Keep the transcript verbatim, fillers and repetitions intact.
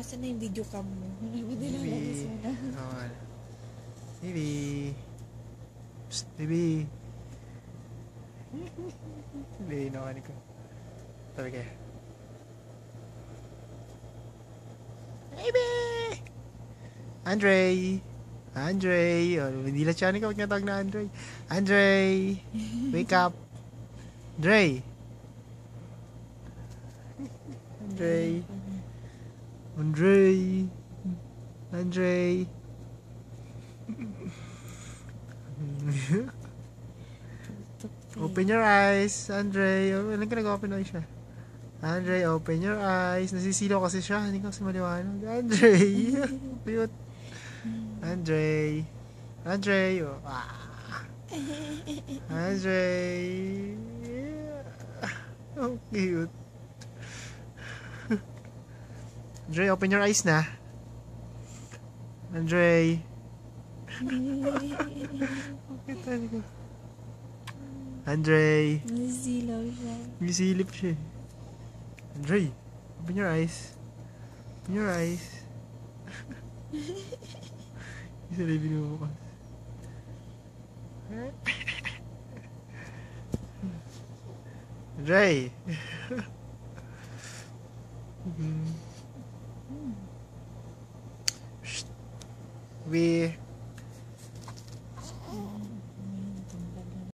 Nasaan na yung video cam mo? Hindi na labas mo na. Oo. Baby. Psst, baby. Baby, naman ko. Tabi kaya. Baby! Andrei! Andrei! Oh, hindi lang siya ikaw tinatawag na Andrei. Andrei! Wake up! Andrei! Andrei! Andrei! Andrei! Open your eyes, Andrei. Oh, ano ka nag-open eyes siya? Andrei, open your eyes. Nasisilaw kasi siya. Hindi kasi maliwanag. Andrei. Cute. Andrei. Andrei. Oh. Ah. Andrei. Oh, cute. Andrei, open your eyes na. Andrei. Okay, tayo ko. Andrei. Nasilaw siya. Misilip siya. Andrei, open your eyes. Open your eyes. Isa na yung binubukas. Andrei. Shh. We